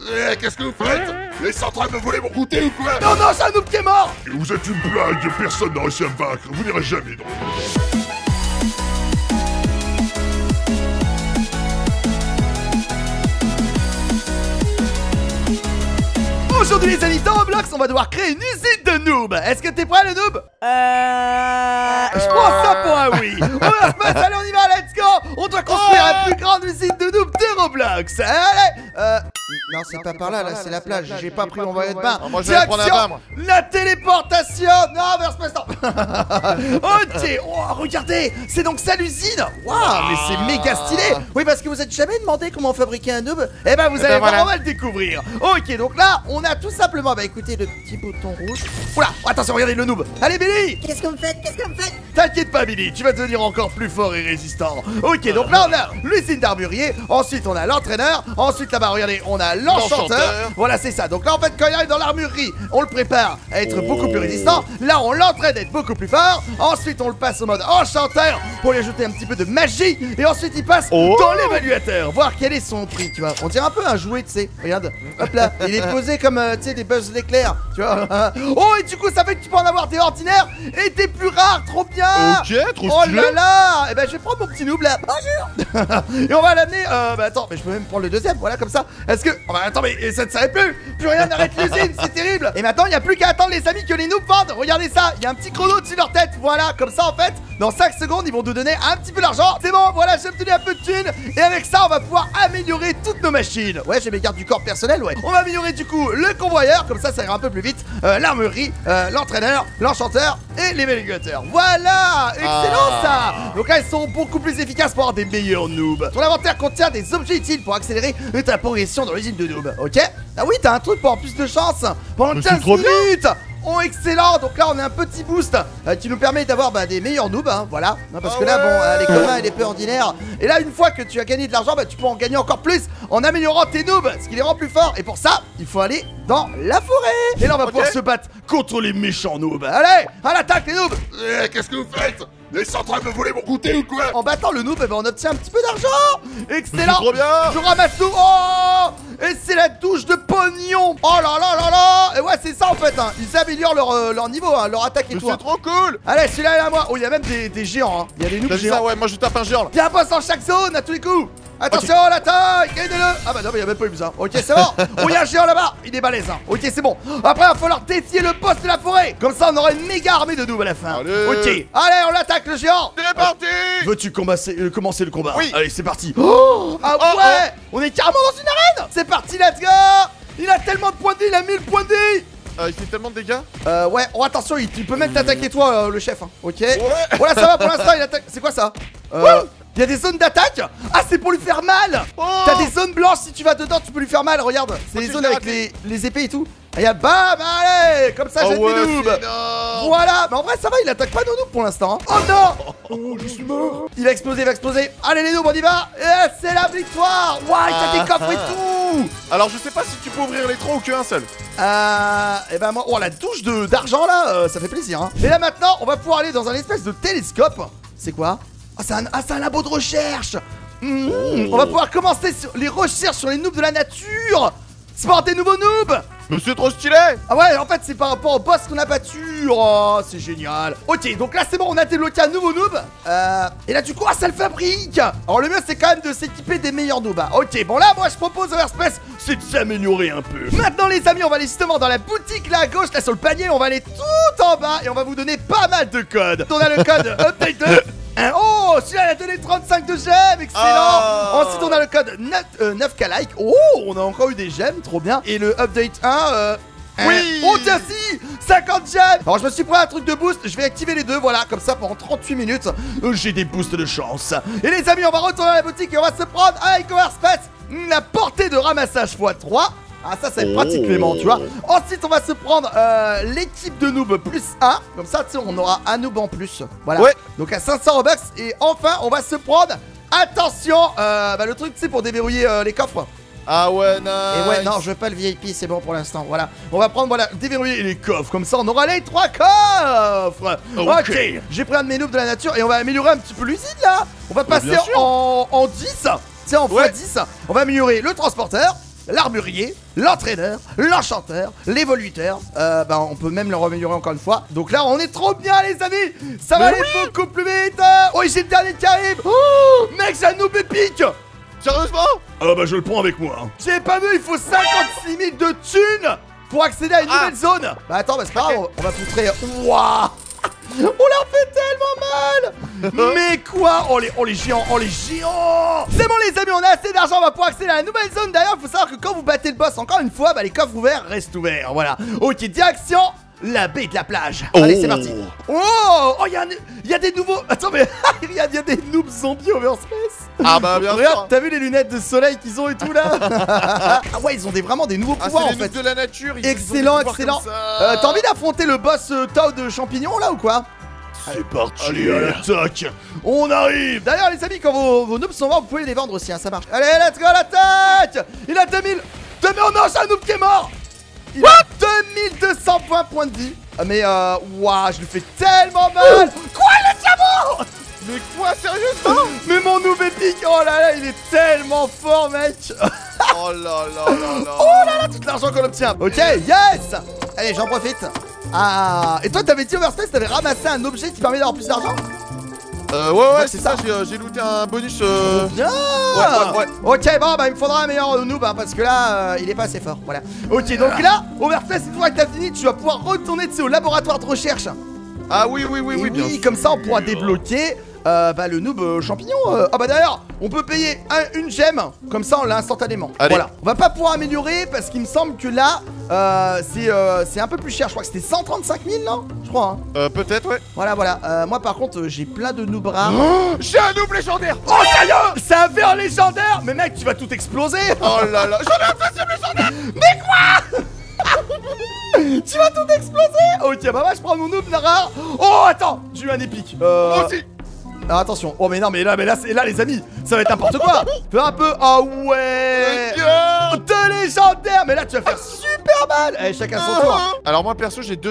Qu'est-ce que vous faites? Ils sont en train de me voler mon goûter ou quoi? Non, non, c'est un noob qui est mort. Vous êtes une blague, personne n'a réussi à me vaincre, vous n'irez jamais dans le... Aujourd'hui les amis, dans Roblox, on va devoir créer une usine de noob. Est-ce que t'es prêt le noob? Je prends ça pour un oui. On va se mettre, allez on y va, let's go. On doit construire la plus grande usine de noob de Roblox. Allez. Non c'est pas par là, là c'est la plage. J'ai pas pris mon maillot de bain. Moi je vais prendre un bain moi. La téléportation. Non vers ce instant. Ok, oh, regardez, c'est donc ça l'usine. Waouh, mais c'est méga stylé. Oui parce que vous êtes jamais demandé comment fabriquer un noob. Eh ben vous allez vraiment le découvrir. Ok, donc là on a tout simplement, bah écoutez, le petit bouton rouge. Oula, attention, regardez le noob. Allez Billy. Qu'est-ce que vous faites? Qu'est-ce que vous faites? T'inquiète pas Billy, tu vas devenir encore plus fort et résistant. Ok, donc là on a l'usine d'armurier. Ensuite on a l'entraîneur. Ensuite là-bas, regardez, on a l'enchanteur. Voilà, c'est ça. Donc là en fait quand il arrive dans l'armurerie, on le prépare à être beaucoup plus résistant. Là on l'entraîne à être beaucoup plus fort. Ensuite on le passe au mode enchanteur pour lui ajouter un petit peu de magie. Et ensuite il passe dans l'évaluateur, voir quel est son prix, tu vois. On dirait un peu un jouet, tu sais. Regarde, hop là, il est posé comme tu sais des Buzz l'éclair, tu vois. Oh, et du coup ça fait que tu peux en avoir des ordinaires et des plus rares, trop bien. Ok, trop oh stylé. là là. Et ben je vais prendre mon petit noob là. Bonjour. Et on va l'amener, bah attends, mais je peux même prendre le deuxième, voilà comme ça. Est-ce que, oh bah attends, mais ça ne s'arrête plus rien n'arrête l'usine, c'est terrible. Et maintenant il n'y a plus qu'à attendre les amis que les noobs vendent. Regardez ça, il y a un petit chrono dessus leur tête, voilà, comme ça en fait, dans 5 secondes ils vont nous donner un petit peu d'argent. C'est bon, voilà, j'ai obtenu un peu de thunes. Et avec ça on va pouvoir améliorer toutes nos machines. Ouais, j'ai mes gardes du corps personnel, ouais. On va améliorer du coup le convoyeur, comme ça ira un peu plus vite, l'armurerie, l'entraîneur, l'enchanteur et l'évaluateur. Voilà, excellent ça. Donc là ils sont beaucoup plus efficaces pour avoir des meilleurs noobs. Ton inventaire contient des objets utiles pour accélérer ta progression dans l'usine de noob. Ok. Ah oui, t'as un truc pour avoir plus de chance pendant 15 minutes. Oh excellent, donc là on a un petit boost qui nous permet d'avoir des meilleurs noobs, hein, voilà. Non, parce que là bon, les communs et les peu ordinaires. Et là une fois que tu as gagné de l'argent, tu peux en gagner encore plus en améliorant tes noobs, ce qui les rend plus forts. Et pour ça, il faut aller dans la forêt. Et là on va pouvoir se battre contre les méchants noobs. Allez, à l'attaque les noobs. Qu'est-ce que vous faites? Ils sont en train de me voler mon goûter ou quoi? En battant le noob, on obtient un petit peu d'argent. Excellent. Trop bien. Je ramasse tout. Oh, et c'est la douche de pognon. Oh là là là là. Et ouais, c'est ça en fait, hein. Ils améliorent leur niveau, hein, leur attaque et tout. C'est trop cool. Allez, celui-là est à moi. Oh, il y a même des géants, hein. Il y a des noobs géants. Ça, ouais, moi je tape un géant là. Il y a un boss dans chaque zone à tous les coups. Attention, l'attaque, gagnez-le. Ah bah non, mais il y a même pas eu besoin. Ok, c'est bon. Oh, il y a un géant là-bas. Il est balèze, hein. Ok, c'est bon. Après, il va falloir défier le boss de la forêt. Comme ça, on aura une méga armée de noobs à la fin. Allez. Ok, allez, on l'attaque le géant. C'est parti. Veux-tu commencer le combat? Oui. Allez, c'est parti. Oh, ah ouais. On est carrément dans une arène. C'est parti, let's go. Il a tellement de points de vie, il a 1000 points de vie. Il fait tellement de dégâts. Ouais, oh attention, il peut même t'attaquer toi, le chef, hein. Ok. Voilà, ça va pour l'instant, il attaque. C'est quoi ça? Il y a des zones d'attaque. Ah, c'est pour lui faire mal. T'as des zones blanches, si tu vas dedans tu peux lui faire mal. Regarde, c'est les zones avec les épées et tout. Et y a bam, allez. Comme ça j'ai des noobs. Voilà, mais en vrai ça va, il attaque pas nos noobs pour l'instant, hein. Oh non. Oh, je suis mort. Il va exploser, Allez les noobs, on y va. Et c'est la victoire. Waouh, t'as des coffres et tout. Alors je sais pas si tu peux ouvrir les trois ou qu'un seul. Et ben moi, oh la douche d'argent là, ça fait plaisir, hein. Et là maintenant on va pouvoir aller dans un espèce de télescope. C'est quoi? Ah, c'est un labo de recherche. On va pouvoir commencer les recherches sur les noobs de la nature. C'est pour des nouveaux noobs. Mais c'est trop stylé. Ah ouais, en fait c'est par rapport au boss qu'on a battu. Oh, c'est génial. Ok, donc là c'est bon, on a débloqué un nouveau noob. Et là du coup, ça le fabrique. Alors le mieux c'est quand même de s'équiper des meilleurs noobs. Ok, bon là moi je propose au Verspace, c'est de s'améliorer un peu. Maintenant les amis, on va aller justement dans la boutique là à gauche, là sur le panier. On va aller tout en bas et on va vous donner pas mal de codes. On a le code update 2. Oh, celui-là il a donné 35 de gemmes, excellent. Ensuite on a le code 9k like. Oh, on a encore eu des gemmes, trop bien. Et le update 1, oui. Oh tiens si, 50 gemmes. Alors je me suis pris un truc de boost, je vais activer les deux, voilà, comme ça pendant 38 minutes j'ai des boosts de chance. Et les amis, on va retourner à la boutique et on va se prendre avec Overspace la portée de ramassage x3. Ah ça c'est pratique Clément, tu vois. Ensuite on va se prendre l'équipe de noob plus 1. Comme ça tu sais on aura un noob en plus. Voilà, donc à 500 Robux. Et enfin on va se prendre, attention, le truc c'est pour déverrouiller les coffres. Ah ouais, nice. Et ouais, non, je veux pas le VIP, c'est bon pour l'instant, voilà. On va prendre, voilà, déverrouiller les coffres, comme ça on aura les 3 coffres. Ok, j'ai pris un de mes noobs de la nature et on va améliorer un petit peu l'usine là. On va passer en 10, tu sais, en x10. On va améliorer le transporteur, l'armurier, l'entraîneur, l'enchanteur, l'évoluteur. On peut même le améliorer encore une fois. Donc là, on est trop bien, les amis. Ça va aller beaucoup plus vite. Oh, j'ai le dernier qui arrive. Oh, mec, j'ai un noob épique. Sérieusement? Ah bah je le prends avec moi. J'ai pas vu, il faut 56 000 de thunes pour accéder à une nouvelle zone. Bah attends, bah c'est pas grave, on va poutrer. Waouh. On leur fait tellement mal. Mais quoi? Oh les géants, oh les géants. C'est bon les amis, on a assez d'argent, on va pouvoir accéder à la nouvelle zone. D'ailleurs, il faut savoir que quand vous battez le boss, encore une fois, bah les coffres ouverts restent ouverts. Voilà. Ok, direction la baie de la plage. Allez, c'est parti. Oh, il y a des nouveaux. Attends, mais il y a des noobs zombies overspace. Ah bah bien Regarde, sûr. t'as vu les lunettes de soleil qu'ils ont et tout là? Ah ouais, ils ont vraiment des nouveaux pouvoirs en c'est les fait. noobs de la nature. Excellent, excellent. T'as envie d'affronter le boss Toad champignon là ou quoi? C'est parti. Allez, à l'attaque. On arrive. D'ailleurs les amis, quand vos noobs sont morts, vous pouvez les vendre aussi, hein, ça marche. Allez, let's go, l'attaque. Il a 2000. Oh non, c'est un noob qui est mort. Il a 2200 points de vie. Mais waouh, je lui fais tellement mal. Quoi, le diamant? Mais quoi, sérieusement? Mais mon noob épique, oh là là, il est tellement fort, mec. Oh là là là là. Oh là là, tout l'argent qu'on obtient. Ok, yes. Allez, j'en profite. Ah, et toi, t'avais dit Overspace, t'avais ramassé un objet qui permet d'avoir plus d'argent? Ouais, c'est ça, j'ai looté un bonus. Bien. Ouais. Ok, bon, bah il me faudra un meilleur noob, hein, parce que là, il est pas assez fort. Voilà. Ok, donc là, Overspace, une fois que t'as fini, tu vas pouvoir retourner au laboratoire de recherche. Ah oui, bien sûr. Comme ça, on pourra débloquer le noob champignon. Ah bah d'ailleurs, on peut payer une gemme, comme ça on l'a instantanément. Allez. Voilà. On va pas pouvoir améliorer parce qu'il me semble que là, c'est un peu plus cher. Je crois que c'était 135 000, non? Je crois. Hein. Peut-être, ouais. Voilà. Moi par contre, j'ai plein de noobs rares. J'ai un noob légendaire. Oh sérieux? C'est un verre légendaire? Mais mec, tu vas tout exploser. Oh là là, j'en ai un deuxième légendaire. Mais quoi? Tu vas tout exploser. Ok, bah moi je prends mon noob rare. Oh attends, j'ai eu un épique. Moi aussi. Alors attention, oh mais non mais là les amis, ça va être n'importe quoi. Fais un peu, ah ouais. De légendaire. Mais là tu vas faire super mal. Allez, chacun son tour. Alors moi perso j'ai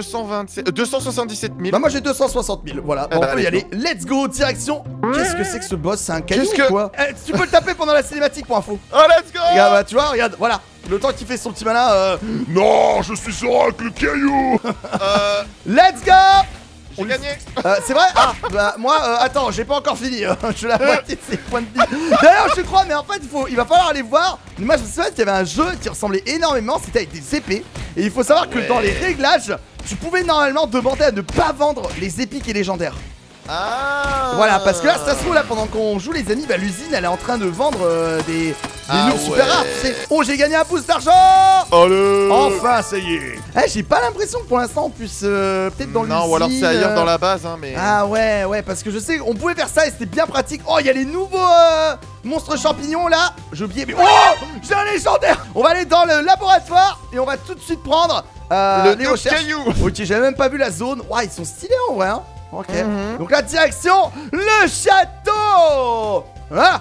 277 000. Bah moi j'ai 260 000, voilà, on peut y aller. Let's go, direction. Qu'est-ce que c'est que ce boss? C'est un caillou ou quoi? Tu peux le taper pendant la cinématique pour info. Oh let's go. Regarde, bah, tu vois, regarde, voilà. Le temps qu'il fait son petit malin, Non, je suis sur avec le caillou. let's go. J'ai gagné. C'est vrai? Ah, bah moi, attends, j'ai pas encore fini. Je la moitié de ses points de vie. D'ailleurs, je crois, mais en fait, il va falloir aller voir. Moi, je me souviens qu'il y avait un jeu qui ressemblait énormément. C'était avec des épées. Et il faut savoir que dans les réglages, tu pouvais normalement demander à ne pas vendre les épiques et légendaires. Ah. Voilà, parce que là, ça se trouve, là, pendant qu'on joue, les amis, bah, l'usine, elle est en train de vendre des noobs super rares, tu sais. Oh, j'ai gagné un boost d'argent. Allez. Enfin, ça y est. Eh, j'ai pas l'impression que pour l'instant, on puisse peut-être dans l'usine. Non, ou alors c'est ailleurs dans la base, hein, mais. Ah ouais, parce que je sais, on pouvait faire ça et c'était bien pratique. Oh, il y a les nouveaux monstres champignons là. J'ai oublié, mais oh, j'ai un légendaire. On va aller dans le laboratoire et on va tout de suite prendre les recherches. Caillou. Ok, j'avais même pas vu la zone. Ouah, ils sont stylés en vrai, hein. Ok. Donc la direction, le château. Ah.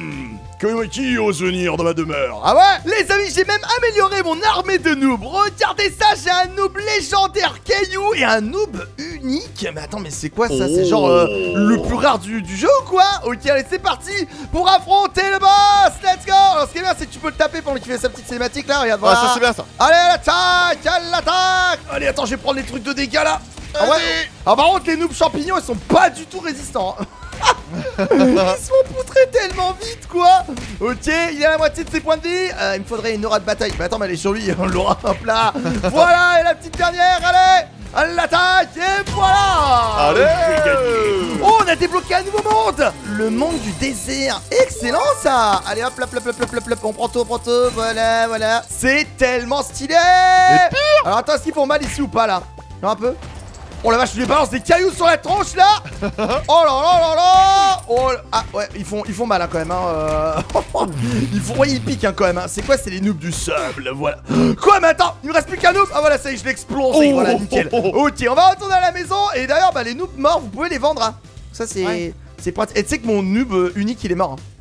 Qui ose venir dans ma demeure? Ah ouais. Les amis, j'ai même amélioré mon armée de noobs. Regardez ça, j'ai un noob légendaire caillou et un noob unique. Mais attends, mais c'est quoi ça? C'est genre le plus rare du jeu ou quoi? Ok, allez, c'est parti pour affronter le boss. Let's go. Alors ce qui est bien, c'est que tu peux le taper pendant qu'il fait sa petite cinématique là. Regarde, voilà. Ah, ça c'est bien ça. Allez, à l'attaque. Allez, attends, je vais prendre les trucs de dégâts là. Ah ouais. Ah par contre, les noobs champignons, ils sont pas du tout résistants. Ils se font poutrer tellement vite quoi. Ok, il a la moitié de ses points de vie. Il me faudrait une aura de bataille. Mais attends, mais elle est sur lui, on l'aura, hop là. Voilà, et la petite dernière, allez. À l'attaque, et voilà. Allez. Oh, on a débloqué un nouveau monde. Le monde du désert. Excellent ça. Allez hop, on prend tout, voilà. C'est tellement stylé. Alors attends, est-ce qu'ils font mal ici ou pas là? Non, un peu. Oh la vache, je lui balance des cailloux sur la tronche là. Oh là. Oh, ah ouais, ils font mal hein, quand même hein. Ils piquent hein, quand même hein. C'est quoi? C'est les noobs du sable, voilà. Quoi? Mais attends, il me reste plus qu'un noob. Ah voilà, ça y est, je l'ai explosé, voilà, nickel. Ok, on va retourner à la maison. Et d'ailleurs, bah les noobs morts, vous pouvez les vendre hein. Ça c'est pratique. Et tu sais que mon noob unique, il est mort hein.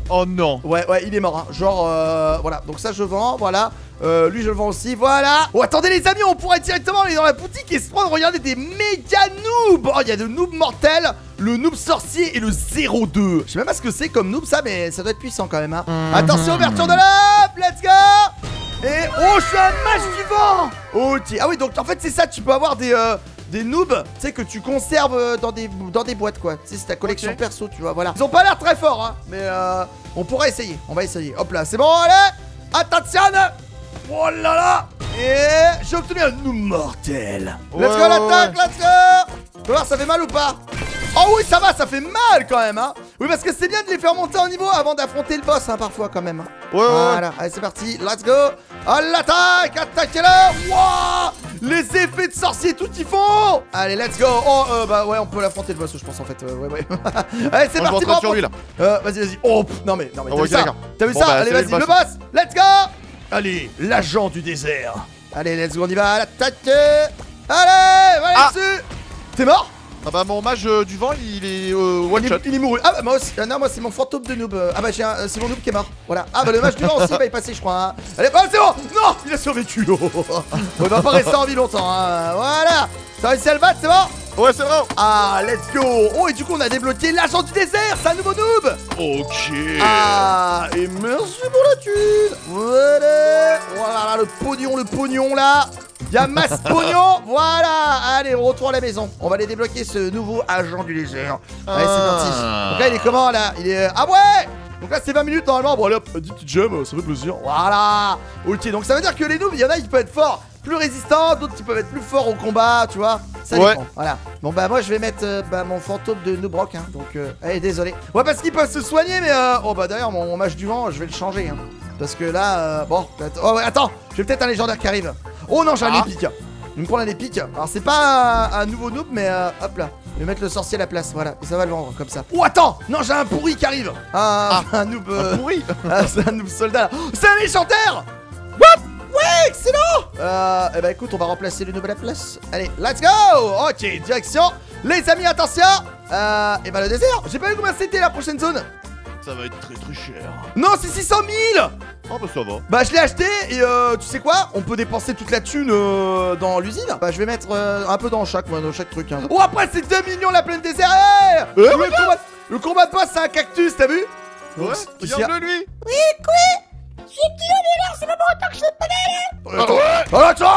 Oh non. Ouais, il est mort, hein. Genre, voilà. Donc ça, je vends, voilà. Lui, je le vends aussi, voilà. Oh, attendez, les amis, on pourrait directement aller dans la boutique et se prendre, regardez, des méga noobs. Oh, il y a le noob mortel, le noob sorcier et le 02. Je sais même pas ce que c'est comme noob, ça, mais ça doit être puissant quand même, hein. Attention, ouverture de l'œuf, let's go. Et, oh, je suis un mage vivant. Ok, ah oui, donc en fait, c'est ça, tu peux avoir des noobs, tu sais, que tu conserves dans des boîtes, quoi. Tu sais, c'est ta collection perso, tu vois, voilà. Ils ont pas l'air très forts, hein, mais on pourra essayer, on va essayer. Hop là, c'est bon, allez. Attention. Oh là là. Et j'ai obtenu un noob mortel. Let's go, l'attaque, let's go. Tu vas voir, ça fait mal ou pas? Oh oui, ça va, ça fait mal quand même, hein. Oui, parce que c'est bien de les faire monter en niveau avant d'affronter le boss, hein, parfois quand même. Voilà, allez, c'est parti, let's go. À l'attaque, attaquez-le. Wow, les effets de sorcier, tout y font. Allez, let's go. Oh, bah ouais, on peut l'affronter le boss, je pense, en fait. Ouais. Allez, c'est parti, sur lui, là. Vas-y. Oh, non mais, t'as vu ça? T'as vu ça? Bah, allez, vas-y, le boss. Let's go. Allez, l'agent du désert. Allez, let's go, on y va, à l'attaque. Allez, va dessus. T'es mort? Ah bah mon mage du vent il est one shot. Il est mouru. Ah bah moi aussi. Non, moi c'est mon fantôme de noob. Ah bah c'est mon noob qui est mort. Voilà. Ah bah le mage du vent aussi va y passer, je crois, hein. Allez, c'est bon. Non, il a survécu. On va pas rester en vie longtemps, hein. Voilà. T'as réussi à le battre, c'est bon? Ouais, c'est bon. Ah, let's go. Oh, et du coup on a débloqué l'agent du désert. C'est un nouveau noob. Ok. Ah, et merci pour la thune. Voilà, le pognon là. Y'a masse pognon. Voilà. Allez, on retourne à la maison. On va aller débloquer ce nouveau agent du désert. Allez, c'est parti. Donc là, il est comment là? Il est... Ah ouais. Donc là, c'est 20 minutes normalement. Bon, allez hop, 10 petites gemmes, ça fait plaisir. Voilà. Ok, donc ça veut dire que les noobs, il y en a qui peuvent être forts, plus résistants, d'autres qui peuvent être plus forts au combat, tu vois. Ça dépend. Voilà. Bon, bah, moi, je vais mettre mon fantôme de Noobrock. Hein, donc, allez, désolé. Ouais, parce qu'ils peuvent se soigner, mais. Oh, bah, d'ailleurs, mon mage du vent, je vais le changer. Hein, parce que là, bon. Oh, ouais, attends. J'ai peut-être un légendaire qui arrive. Oh non, j'ai un épique. Il me prend un épique. Alors, c'est pas un nouveau noob, mais hop là. Je vais mettre le sorcier à la place, voilà, et ça va le vendre comme ça. Oh attends, non, j'ai un pourri qui arrive. Un noob pourri. C'est un noob soldat là. C'est un légendaire. What? Ouais, excellent. Eh bah écoute, on va remplacer le noob à la place. Allez, let's go. Ok, direction. Les amis, attention. Et bah le désert. J'ai pas vu combien c'était la prochaine zone. Ça va être très cher. Non, c'est 600 000. Oh bah ça va. Bah je l'ai acheté et tu sais quoi? On peut dépenser toute la thune dans l'usine. Bah je vais mettre un peu dans chaque truc, hein. Oh après c'est 2 millions la plaine désert. Hey, le combat de boss c'est un cactus, t'as vu? Ouais, regarde-le lui. Oui, quoi? Je suis petit c'est pas pour autant que je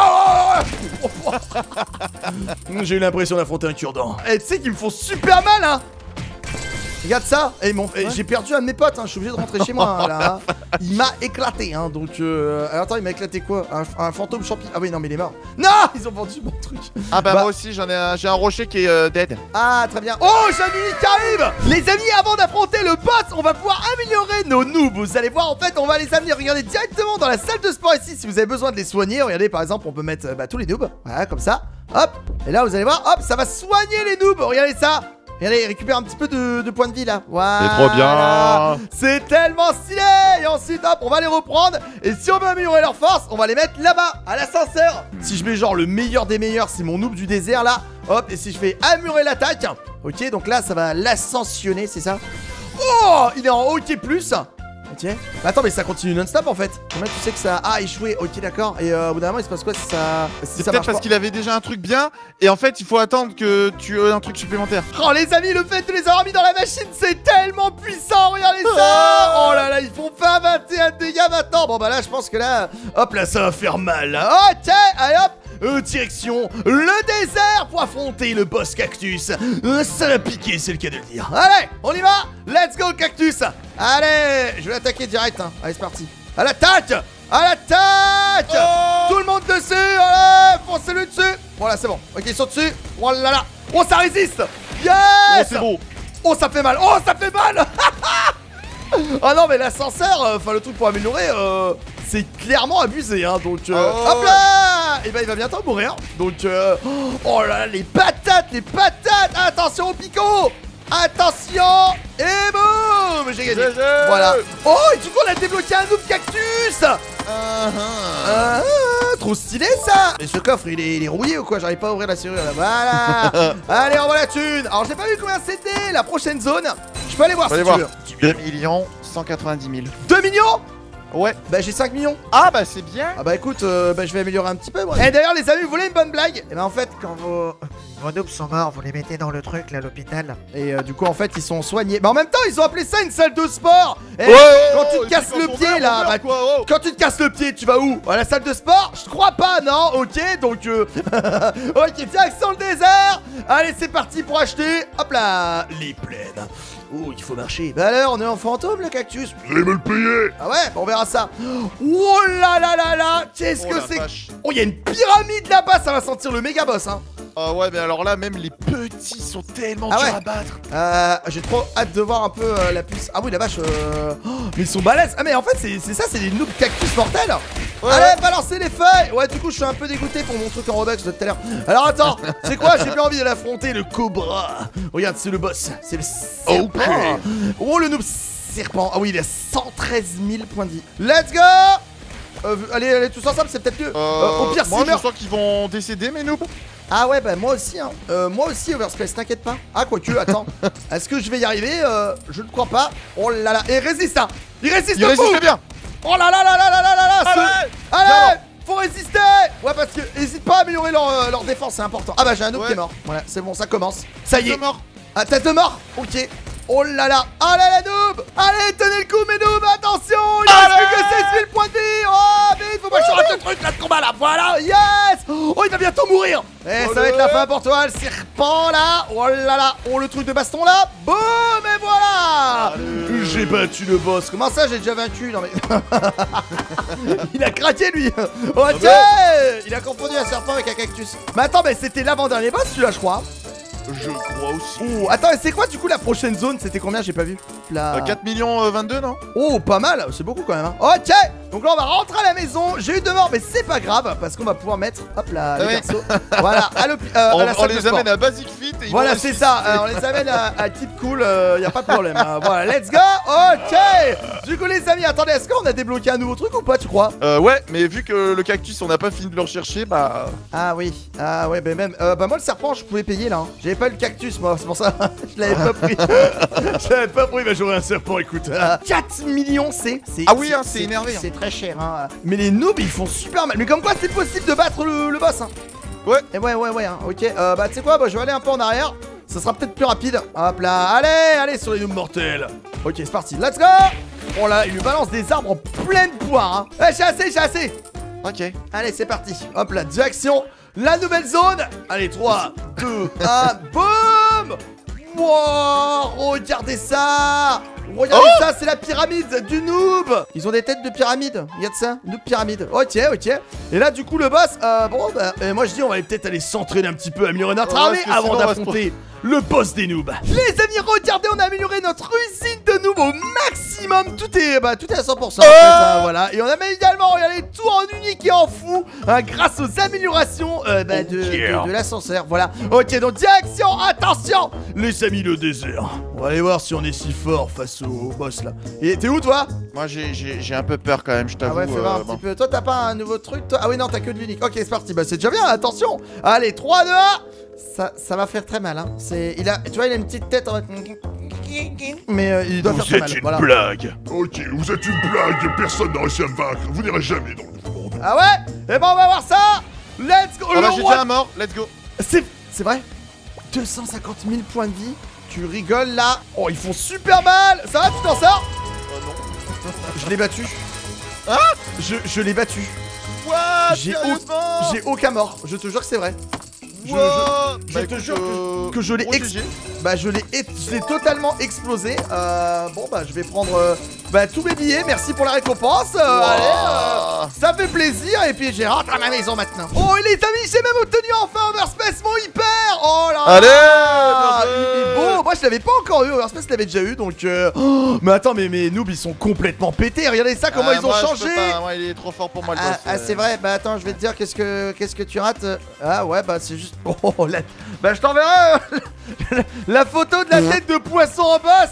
sais pas attends. J'ai eu l'impression d'affronter un cure-dent. Et tu sais qu'ils me font super mal, hein. Regarde ça. Et j'ai perdu un de mes potes, hein. Je suis obligé de rentrer chez moi, hein, là, hein. Il m'a éclaté, hein. Donc alors, attends, il m'a éclaté quoi? Un fantôme champi. Ah oui, non mais il est mort. Non, ils ont vendu mon truc. Ah bah moi aussi j'ai un rocher qui est dead. Ah très bien. Oh, j'ai un mini qui arrive. Les amis, avant d'affronter le boss, on va pouvoir améliorer nos noobs. Vous allez voir, en fait, on va les amener, regardez, directement dans la salle de sport ici. Si vous avez besoin de les soigner, regardez, par exemple, on peut mettre tous les noobs. Voilà, comme ça. Hop. Et là, vous allez voir, hop, ça va soigner les noobs. Regardez ça. Regardez, récupère un petit peu de points de vie là. Voilà. C'est trop bien. C'est tellement stylé. Et ensuite, hop, on va les reprendre. Et si on veut améliorer leur force, on va les mettre là-bas, à l'ascenseur. Si je mets genre le meilleur des meilleurs, c'est mon noob du désert là. Hop, et si je fais améliorer l'attaque. Ok, donc là, ça va l'ascensionner, c'est ça? Oh, il est en OK+. Ok. Attends, mais ça continue non-stop en fait. Comment tu sais que ça a échoué? Ok, d'accord. Et au bout d'un moment, il se passe quoi si ça. C'est peut-être parce qu'il avait déjà un truc bien. Et en fait, il faut attendre que tu aies un truc supplémentaire. Oh, les amis, le fait de les avoir mis dans la machine, c'est tellement puissant. Regardez ça. Oh là là, ils font 21 dégâts maintenant. Bon, bah là, je pense que là. Hop là, ça va faire mal. Ok, allez hop. Direction le désert pour affronter le boss cactus. Ça l'a piqué, c'est le cas de le dire. Allez, on y va. Let's go, cactus. Allez, je vais l'attaquer direct, hein. Allez, c'est parti. À l'attaque. À l'attaque. Tout le monde dessus. Allez, foncez-le dessus. Voilà, c'est bon. Ok, ils sont dessus. Voilà là. Oh, ça résiste. Yes. Oh, c'est beau. Oh, ça fait mal. Oh, ça fait mal. Ah non, mais l'ascenseur, enfin le truc pour améliorer, c'est clairement abusé, hein. Donc, hop là. Et bah, il va bientôt mourir. Donc, oh là là, les patates. Attention au picot. Attention. Et boum, j'ai gagné. Voilà. Oh, et du coup, on a débloqué un noob cactus. Trop stylé ça. Mais ce coffre, il est rouillé ou quoi? J'arrive pas à ouvrir la serrure là. Voilà. Allez, on voit la thune. Alors, j'ai pas vu combien c'était la prochaine zone. Je peux aller voir si tu veux. 2 190 000. 2 millions? Ouais. Bah j'ai 5 millions. Ah bah c'est bien. Ah bah écoute, bah je vais améliorer un petit peu moi. Et d'ailleurs les amis, vous voulez une bonne blague? Et bah en fait quand vos noobs sont morts, vous les mettez dans le truc là, l'hôpital. Et du coup en fait ils sont soignés. Mais en même temps ils ont appelé ça une salle de sport. Et quand tu te casses le pied là, bah, quand tu te casses le pied tu vas où? À la salle de sport? Je crois pas, non. Ok donc ok, direction le désert. Allez c'est parti pour acheter. Hop là, les plaines. Oh, il faut marcher. Bah alors, on est en fantôme, le cactus. Vous allez me le payer. Ah ouais, bah on verra ça. Oh là là là là. Qu'est-ce que c'est? Oh, il y a une pyramide là-bas, ça va sentir le méga boss, hein. Ah ouais, mais alors là, même les petits sont tellement durs à battre. J'ai trop hâte de voir un peu la puce. Ah oui, la vache. Oh, mais ils sont balèzes. Ah, mais en fait, c'est ça, c'est des noobs cactus mortels. Ouais. Allez, balancez les feuilles. Ouais, du coup, je suis un peu dégoûté pour mon truc en Robux de tout à l'heure. Alors, attends, c'est quoi? J'ai plus envie de l'affronter, le cobra. Regarde, c'est le boss. C'est le serpent. Oh, le noob serpent. Ah oui, il a 113 000 points de vie. Let's go. Allez, tous ensemble, c'est peut-être mieux. Au pire, moi, je sens qu'ils vont décéder, mes noobs. Ah ouais, bah moi aussi, hein. Moi aussi, Overspace, t'inquiète pas. Ah, quoique, attends. Est-ce que je vais y arriver? Je ne crois pas. Oh là là. Et résiste, hein. Il résiste bien. Oh là là là là là là là là. Allez, faut résister. Ouais, parce que n'hésite pas à améliorer leur défense, c'est important. Ah bah j'ai un noob qui est mort. Voilà, c'est bon, ça commence. Ça y est. Ah, tête de mort. Ok. Oh là là. Allez la noob. Allez, tenez le coup mes noobs. Attention. Il reste plus que 16 000 points de vie. Oh vite, faut pas que je rate le truc là de combat là. Voilà. Yes. Oh, il va bientôt mourir. Eh, ça va être la fin pour toi, le serpent là. Oh là là. Oh, le truc de baston là. Boum. Et voilà. J'ai battu le boss. Comment ça, j'ai déjà vaincu? Non mais il a craqué lui. Ok. Il a confondu un serpent avec un cactus. Mais attends, mais c'était l'avant-dernier boss celui-là, je crois. Je crois aussi. Oh, attends, c'est quoi du coup la prochaine zone? C'était combien? J'ai pas vu. 4 millions 22, non? Oh, pas mal, c'est beaucoup quand même, hein. Ok, donc là on va rentrer à la maison. J'ai eu 2 morts, mais c'est pas grave parce qu'on va pouvoir mettre, hop là, les persos. Voilà, on les amène à Basic Fit. Et voilà, c'est ça, on les amène à Keep Cool, y a pas de problème. Voilà, let's go. Ok. Du coup les amis, attendez, est-ce qu'on a débloqué un nouveau truc ou pas, tu crois? Ouais, mais vu que le cactus on n'a pas fini de le rechercher, bah... Ah oui, ah ouais, bah même, bah moi le serpent je pouvais payer là, hein. J'avais pas le cactus moi, c'est pour ça, je l'avais pas pris. Je l'avais pas pris, mais j'aurais un serpent, écoute. 4 millions c'est... Ah oui, hein, c'est énervé. C'est très cher, hein. Mais les noobs ils font super mal, mais comme quoi c'est possible de battre le boss, hein. Ouais. Et ouais, hein, ok, bah tu sais quoi, bah je vais aller un peu en arrière. Ça sera peut-être plus rapide. Hop là, allez sur les noobs mortels. Ok, c'est parti, let's go. Oh là, il lui balance des arbres en pleine poire, hein. Ouais, j'ai assez. Ok. Allez, c'est parti. Hop là, direction la nouvelle zone. Allez, 3, 2, 1, boum. Wow, regardez ça. Regardez ça, c'est la pyramide du noob. Ils ont des têtes de pyramide. Regarde ça, noob pyramide. Ok. Et là, du coup, le boss, bon, bah, moi je dis, on va peut-être aller s'entraîner un petit peu, améliorer notre armée avant d'affronter le boss des noobs. Les amis, regardez, on a amélioré notre usine de noobs au maximum. Tout est à 100%. En fait, voilà. Et on a mis également, regardez, tout en unique et en fou, grâce aux améliorations de l'ascenseur. Voilà. Ok, donc direction, attention, les amis, le désert. On va aller voir si on est si fort face au boss là. Et t'es où toi? Moi j'ai un peu peur quand même, je t'avoue. Ah ouais, fais voir un petit peu. Toi t'as pas un nouveau truc toi? Ah oui non, t'as que de l'unique. Ok, c'est parti. Bah c'est déjà bien, attention. Allez, 3, 2, 1. Ça va faire très mal, hein. Tu vois, il a une petite tête en mode... Mais il doit faire très mal. Vous êtes une blague. Ok, vous êtes une blague. Personne n'a réussi à me vaincre. Vous n'irez jamais dans le monde. Ah ouais? Eh ben on va voir ça. Let's go. Ah bah j'ai déjà un mort, let's go. C'est vrai? 250 000 points de vie. Tu rigoles là. Oh, ils font super mal. Ça va, tu t'en sors? Non. Je l'ai battu. Hein? Je l'ai battu. What? J'ai aucun mort. Je te jure que c'est vrai. Je te jure que je l'ai je l'ai totalement explosé. Bon bah je vais prendre tous mes billets. Merci pour la récompense. Allez, ça fait plaisir. Et puis j'ai rentré à ma maison maintenant. Oh et les amis, j'ai même obtenu enfin Overspace mon hyper. Oh là là. Allez, il est beau. Moi je l'avais pas encore eu. Overspace l'avait déjà eu donc. Mais attends, mais mes noobs ils sont complètement pétés. Regardez ça comment ils ont changé. Moi il est trop fort pour moi le boss. Ah c'est vrai. Bah attends, je vais te dire qu'est-ce que tu rates. Ah ouais bah c'est juste. Oh là. Bah je t'enverrai la photo de la tête de poisson en bas.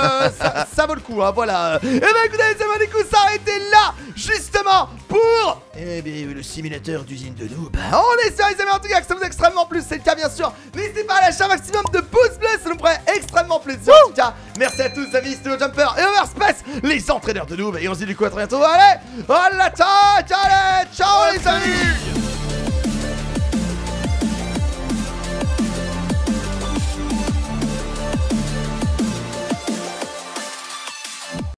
Ça vaut le coup, hein, voilà. Et bah écoutez les amis, du coup ça a été là justement pour Eh bien, le simulateur d'usine de noob. On est sûr, les amis, en tout cas, que ça vous extrêmement plus. C'est le cas, bien sûr. N'hésitez pas à lâcher un maximum de pouces bleus, ça nous ferait extrêmement plaisir. En tout cas, merci à tous, amis, c'était le Jumper et Overspace, les entraîneurs de noob. Et on se dit du coup à très bientôt. Allez, à l'attaque. Allez, ciao, les amis.